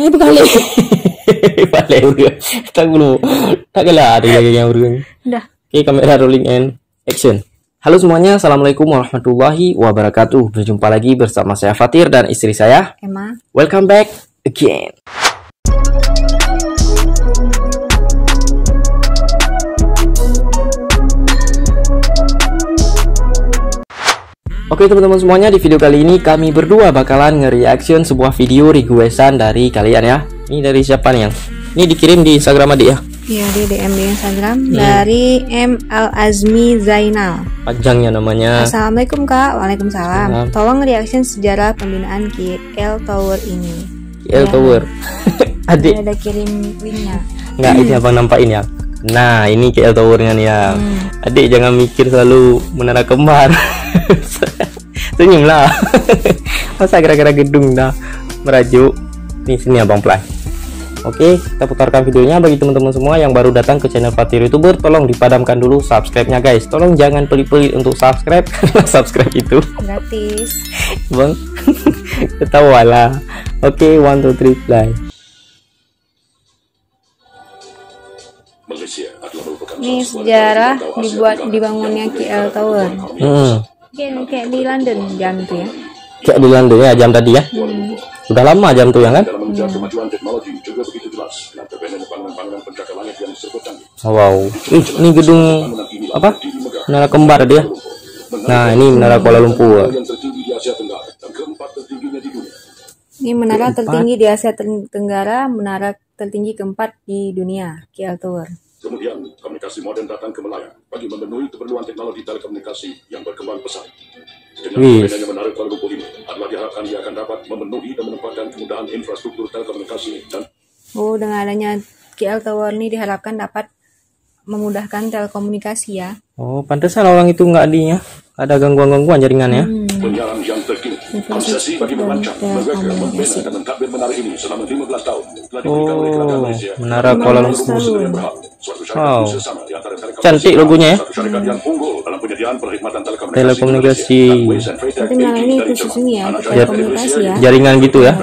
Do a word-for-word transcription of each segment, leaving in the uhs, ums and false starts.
Eh bekali. Balik urang. Tak dulu. Tak kalah ada yang urang. Udah. Oke, kamera rolling and action. Halo semuanya, assalamualaikum warahmatullahi wabarakatuh. Berjumpa lagi bersama saya Fatir dan istri saya Emma. Welcome back again. Oke teman-teman semuanya, di video kali ini kami berdua bakalan nge-reaction sebuah video requestan dari kalian ya. Ini dari siapa nih yang? Ini dikirim di Instagram adik ya? Iya, di D M di Instagram hmm. dari M Al Azmi Zainal. Panjangnya namanya. Assalamualaikum Kak. Waalaikumsalam. Salam. Tolong reaction sejarah pembinaan K L Tower ini. K L ya, Tower. Adik. Ada kirim linknya. Nggak, ini abang nampakin ya. Nah, ini K L Towernya nih ya. Hmm. Adik jangan mikir selalu menara kembar. Senyum lah. Masa gara-gara gedung dah merajuk. Nih sini abang play. Oke, kita putarkan videonya. Bagi teman-teman semua yang baru datang ke channel Fatir YouTuber, tolong dipadamkan dulu subscribe-nya guys. Tolong jangan pelit-pelit untuk subscribe, karena subscribe itu gratis. Bang, ketawa lah. Oke, one, two, three, play. Ini sejarah dibuat dibangunnya K L Tower. Hmm. Kayak, kayak di London jam itu ya. Kayak di London ya jam tadi ya. Hmm. Sudah lama jam tuh ya kan? Hmm. Wow. Ih, ini gedung apa? Menara kembar dia. Nah, ini menara Kuala Lumpur. Ini menara tertinggi di Asia Tenggara, menara tertinggi keempat di dunia, K L Tower. Kemudian, komunikasi modern datang ke Melaya bagi memenuhi keperluan teknologi telekomunikasi yang berkembang pesat. Dengan adanya menara Kuala Lumpur ini, adalah diharapkan dia akan dapat memenuhi dan menempatkan kemudahan infrastruktur telekomunikasi dan Oh, dengan adanya K L Tower ini diharapkan dapat memudahkan telekomunikasi ya. Oh, pantesan orang itu nggak adinya. Ada gangguan-gangguan jaringannya. Hmm. Penyiaran yang terkini, konsesi bagi perancang, mereka membina dan mentadbir menara ini selama lima belas tahun. Oh, menara Kuala Lumpur. Wow, cantik logonya ya. Telekomunikasi. Tapi menara ini khusus ini ya, telekomunikasi ya. Jaringan gitu ya.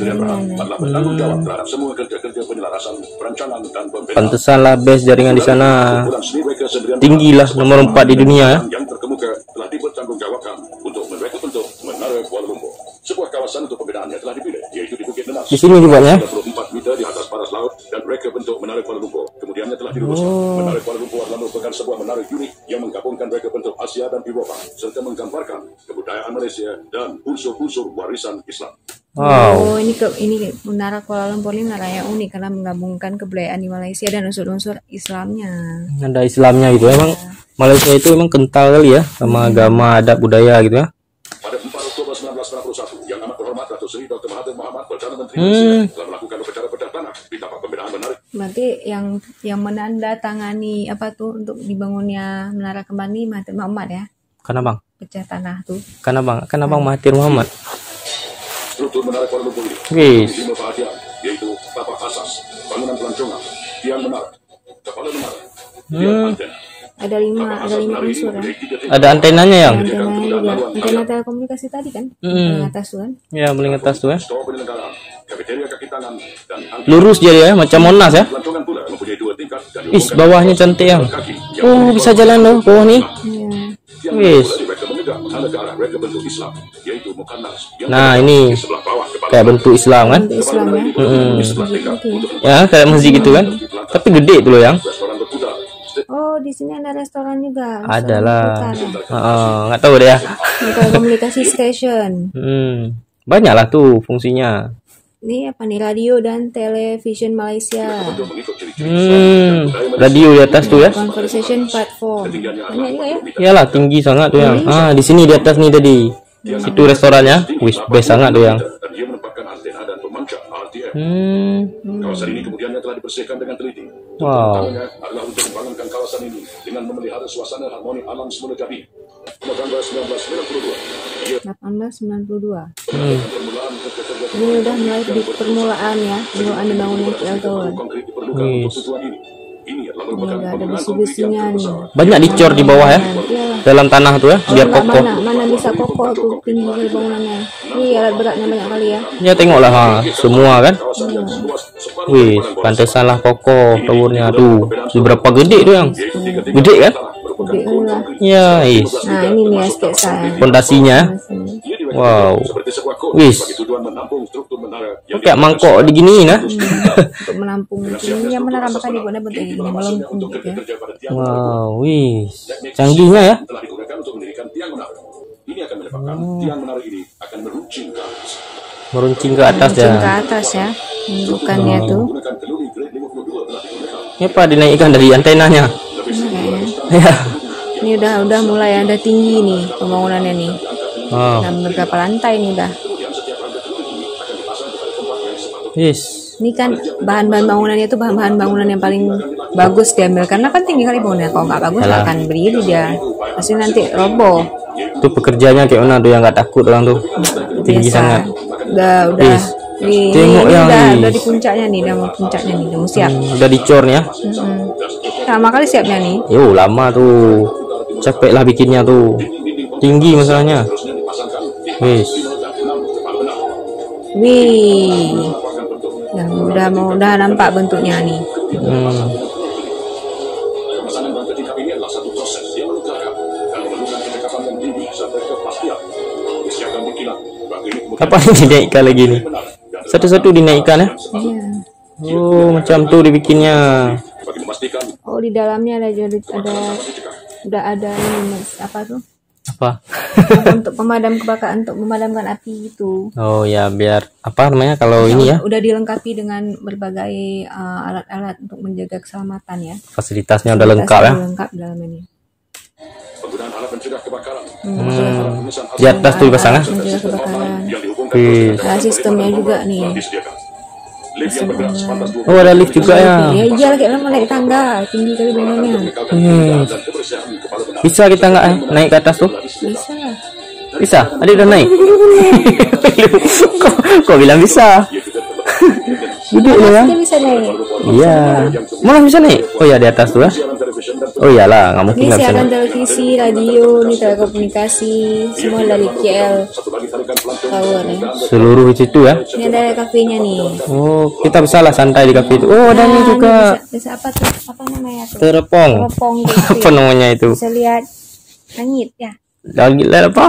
Pantesan lah base jaringan di sana. Tinggi lah, nomor empat di dunia ya. Yang terkemuka telah dipertanggungjawabkan untuk mereka bentuk menara Kuala Lumpur. Sebuah kawasan untuk pembinaannya telah dipilih, yaitu di Bukit Nenas. Di sini juga ya. tiga puluh empat meter di atas paras laut dan mereka bentuk menara Kuala Lumpur. Kemudiannya telah diluruskan. Oh. Menara Kuala Lumpur adalah merupakan sebuah menara unik yang menggabungkan mereka bentuk Asia dan Eropa serta menggambarkan kebudayaan Malaysia dan unsur-unsur warisan Islam. Wow. Oh, ini ke ini menara Kuala Lumpur ini menara yang unik karena menggabungkan kebudayaan di Malaysia dan unsur-unsur Islamnya. Ada Islamnya gitu. Emang Malaysia itu emang kental kali ya sama hmm. agama, adat, budaya gitu ya. Pada empat Oktober seribu sembilan ratus sembilan puluh satu, yang amat berhormat Datuk Seri Doktor Mahathir Mohamad, Perdana Menteri Malaysia, hmm. telah melakukan upacara bedah tanah di tapak pembinaan menara. Berarti yang yang menandatangani apa tuh untuk dibangunnya menara kembali Mahathir Mohamad ya? Karena bang. Pecah tanah tuh. Karena bang, karena bang Mahathir Mohamad. Struktur menara Kuala Lumpur ini, yes. lima bahagian, yaitu tapak asas, bangunan pelancongan, tiang menara, kepala menara, tiang hmm. antena. Ada lima, ada lima unsur ya. Ada antenanya yang. Antenanya juga, antena telekomunikasi tadi kan. Hmm. Paling atas tuh kan. Ya, paling atas tuh ya. Dan lurus jadi ya, macam Monas ya. Ih, bawahnya cantik yang. Oh, bisa jalan loh bawah nih. Iya. Wis. Nah, ini kayak bentuk Islam kan? Bentuk Islam ya. Hmm. Ya, kayak masjid gitu kan. Tapi gede tuh loh yang. Oh, di sini ada restoran juga. Adalah. Oh, nggak tahu deh ya. Telekomunikasi station. Hmm. Banyak lah tuh fungsinya. Ini apa nih, radio dan television Malaysia. Hmm, radio di atas tuh ya. Conversation platform. Banyak juga ya. Iyalah, tinggi sangat tuh yang. Ah, di sini di atas nih tadi. Situ restorannya. Wis, best sangat tuh yang. Hmm. Kawasan ini kemudiannya telah dibersihkan dengan teliti. Wow. Adalah untuk membangunkan kawasan ini dengan memelihara suasana harmoni alam semula jadi. delapan belas sembilan belas sembilan puluh dua. delapan belas sembilan puluh dua. Hmm. Ini udah mulai di permulaan ya, permulaan dibangunnya K L Tower. Ini Lalu Ini memegang udah ada penggunaan besi-besinya nih. Banyak dicor di bawah ya, dalam tanah tuh ya, biar Enggak, kokoh. mana mana bisa kokoh tuh tinggi kali bangunannya. Wih, alat beratnya banyak kali ya. Ya tengoklah ha, semua kan. kawasan yang seluas separuh Wih, perairan bawah pantesan lah kokoh towernya tuh. Seberapa gede tuh yang? Gede kan? Gede kali lah. Ya, is. Nah, ini nih ya sketsa ya. Pondasinya. Sini. Wow. seperti sebuah kos Wis. bagi tujuan menampung struktur menara yang Kayak mangkok diginiin ya. Untuk menampung ini yang menara bakal dibuatnya bentuk ini melengkung untuk gitu ya. bekerja pada tiang Wow, wih. Canggihnya ya. telah digunakan untuk mendirikan tiang menara. Ini akan menyebabkan tiang menara ini akan meruncing ke atas. Meruncing ke atas Langsung ke ya. atas ya. Bentukannya tuh. Menggunakan keluri grade lima puluh dua telah digunakan. Ini apa dinaikkan dari antenanya? Lebih Kayaknya. Ya. Ini udah udah mulai ada tinggi nih pembangunannya nih. Wow. Dan beberapa lantai nih udah. Yes. Ini kan bahan-bahan bangunannya itu bahan-bahan bangunan yang paling bagus diambil karena kan tinggi kali bangunannya. Kalau nggak bagus nggak akan berdiri dia. Pasti nanti roboh. Itu pekerjanya kayak mana tuh yang nggak takut orang tuh. Tinggi Biasa. sangat. Udah udah. Yes. Nih, Tengok ini yang udah, ini. udah di puncaknya nih, udah mau puncaknya nih, udah mau siap. Hmm, udah dicor nih ya. Hmm. Sama kali siapnya nih. Yo, lama tuh. Capek lah bikinnya tuh. Tinggi masalahnya. Yes. Wih. Ya, udah mau udah nampak bentuknya nih. Hmm. Pemasangan rangka tingkap ini adalah satu proses yang melelahkan dan memerlukan kecakapan yang tinggi sampai kepastian. Disiapkan di kilat. Bangku ini kemudian Apa ini dinaikkan lagi nih? Satu-satu dinaikkan ya. Iya. Oh, macam tuh dibikinnya. bagi memastikan Oh, di dalamnya ada jadi ada udah ada ini Mas, apa tuh? Apa? Apa untuk pemadam kebakaran untuk memadamkan api itu. Oh ya, biar apa namanya kalau ini ya, Udah dilengkapi dengan berbagai uh, alat-alat untuk menjaga keselamatan ya. fasilitasnya udah lengkap ya. Udah lengkap dalam ini. penggunaan alat pencegah kebakaran. Hmm. Di atas tuh dipasang ya. Mencegah kebakaran. Yang dihubungkan Wih. Ada sistemnya juga nih. disediakan. Lift yang bergerak sepantas dua Oh, ada lift juga ya. Ya iya kayak lama naik tangga, tinggi kali bangunannya. Hmm. dan kebersihan kepala benar. Bisa kita nggak eh, naik ke atas tuh? Bisa. Bisa. Adik udah naik. kok, kok bilang bisa? Gede loh ya. Dia bisa naik. Iya. Malah bisa naik. Oh ya, di atas tuh ya. Siaran televisi dan Oh iyalah, nggak mungkin Ini nggak bisa siaran naik. televisi, radio, nih telekomunikasi, semua dari K L satu lagi tarikan pelancong Tower ya. Seluruh di situ ya. Ini ada kafenya nih. Oh, kita bisa lah santai di kafe itu. Oh, ada ini Nah, juga. Bisa, bisa apa tuh? Apa namanya tuh? Teropong. Teropong gitu Apa ya. namanya itu? Bisa lihat langit ya. Lagi lihat apa?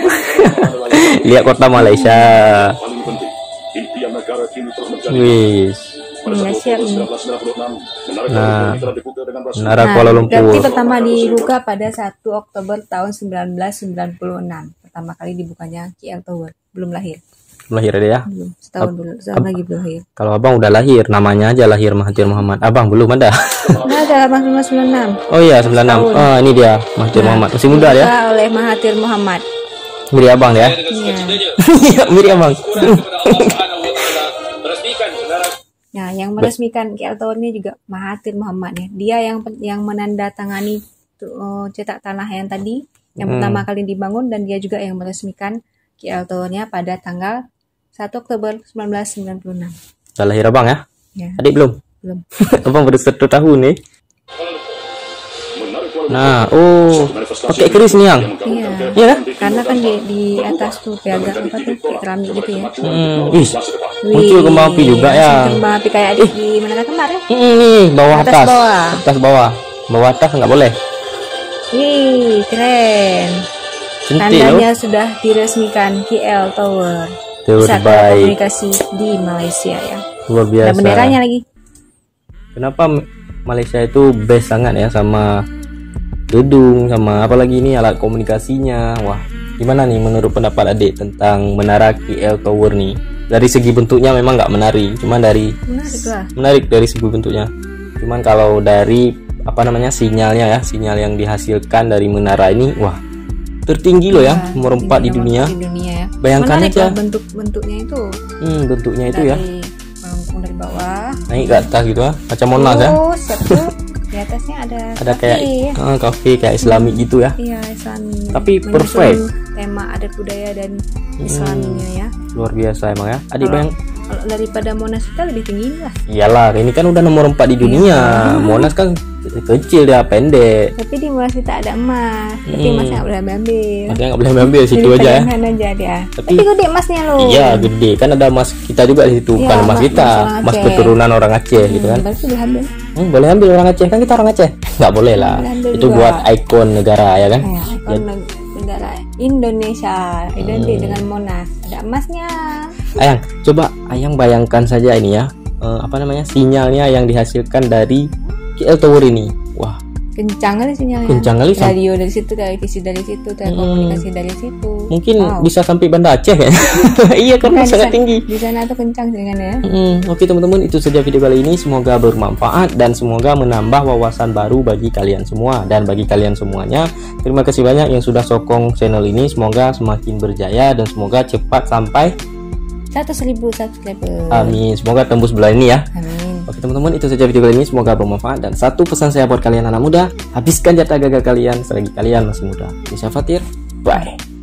Lihat kota Malaysia. paling penting. Impian negara kini telah menjadi Wis. pada Nggak satu siap Oktober nih. seribu sembilan ratus sembilan puluh enam menara Nah. Kuala Lumpur telah dibuka dengan resmi. Menara Kuala Lumpur. Berarti pertama dibuka pada satu Oktober tahun sembilan belas sembilan puluh enam. Pertama kali dibukanya K L Tower. Belum lahir. Lahir dia ya. Belum. Setahun dulu. Setahun lagi belum lahir. Kalau abang udah lahir, namanya aja lahir Mahathir Muhammad. Abang belum ada. Nah, ada delapan puluh sembilan enam. Oh iya, sembilan puluh enam. Oh, ini dia Mahathir Muhammad. Masih muda ya. Dibuka oleh Mahathir Muhammad. Mirip abang ya. Iya. Iya, mirip abang. Nah, yang meresmikan K L Tower ini juga Mahathir Muhammad ya. Dia yang yang menandatangani tuh, uh, cetak tanah yang tadi yang Hmm. pertama kali dibangun dan dia juga yang meresmikan K L Tower-nya pada tanggal satu Oktober seribu sembilan ratus sembilan puluh enam. Udah lahir abang ya. Ya, Adik belum? belum. Abang baru satu tahun nih. Menara Kuala Lumpur Nah, oh, pakai keris nih yang. Iya. Iya kan? Karena kan di di atas tuh piagam apa tuh kayak keramik gitu ya. Hmm, ih, Wih, muncul kembang api juga ya. langsung kembang api kayak di, di Menara Kembar ya. Hmm, nih, bawah Atas atas. bawah. Atas bawah. Bawah atas nggak boleh. Wih, keren. Cantik loh. Tandanya sudah diresmikan K L Tower. Pusat Terbaik. komunikasi di Malaysia ya. Luar biasa. Ada benderanya lagi. Kenapa M- Malaysia itu best sangat ya sama gedung, sama apalagi ini alat komunikasinya. Wah, gimana nih menurut pendapat adik tentang menara K L Tower nih? Dari segi bentuknya memang nggak menarik, cuman dari Menarik lah. menarik dari segi bentuknya. Cuman kalau dari apa namanya sinyalnya ya, sinyal yang dihasilkan dari menara ini, wah tertinggi loh ya, nomor empat di Tinggi dunia. nomor empat di dunia ya. Bayangkan Menarik aja. lah bentuk-bentuknya itu. Hmm, bentuknya itu dari ya, melengkung dari bawah. naik ke atas gitu ya, macam Monas ya. Oh, siap tuh. Di atasnya ada Ada kafe kayak ya. ah, kafe kayak Islamik gitu ya. Iya, Islami. Tapi Menyusun perfect. tema adat budaya dan Islaminya ya. Luar biasa emang ya. Adik Kalau- bayang Kalau daripada Monas kita lebih tinggi lah. Iyalah, ini kan udah nomor empat di dunia. Monas kan kecil dia, pendek. Tapi di Monas kita ada emas. Tapi Hmm. emasnya nggak boleh ambil. Makanya nggak boleh ambil situ aja ya. Pegangan aja dia. Tapi- Tapi, gede emasnya loh. Iya, gede. Kan ada emas kita juga di situ. Iya, Bukan emas emas- kita, emas orang emas Aceh. keturunan orang Aceh gitu kan. Hmm, berarti boleh ambil. Hmm, boleh ambil orang Aceh, kan kita orang Aceh. Nggak boleh lah. Boleh ambil Itu juga. buat ikon negara ya kan. Ya, ikon negara Indonesia identik Hmm. dengan Monas. Ada emasnya. Ayang, coba Ayang bayangkan saja ini ya. eh, apa namanya? Sinyalnya yang dihasilkan dari K L Tower ini. Wah, Kencang kali sinyalnya. Kencang kali, Sam. Radio dari situ, televisi dari situ, telekomunikasi dari situ. mungkin Wow. bisa sampai Banda Aceh ya. Iya, karena Nah, di sangat sana- tinggi. Di sana tuh kencang sinyalnya. Hmm, oke teman-teman, itu saja video kali ini. Semoga bermanfaat dan semoga menambah wawasan baru bagi kalian semua. Dan bagi kalian semuanya, terima kasih banyak yang sudah sokong channel ini. Semoga semakin berjaya dan semoga cepat sampai. Seratus ribu subscriber. Amin. Semoga tembus bulan ini ya. Amin. Oke teman-teman, itu saja video kali ini. Semoga bermanfaat. Dan satu pesan saya buat kalian anak muda, habiskan jatah gagal kalian selagi kalian masih muda. Bisa Fatir, bye.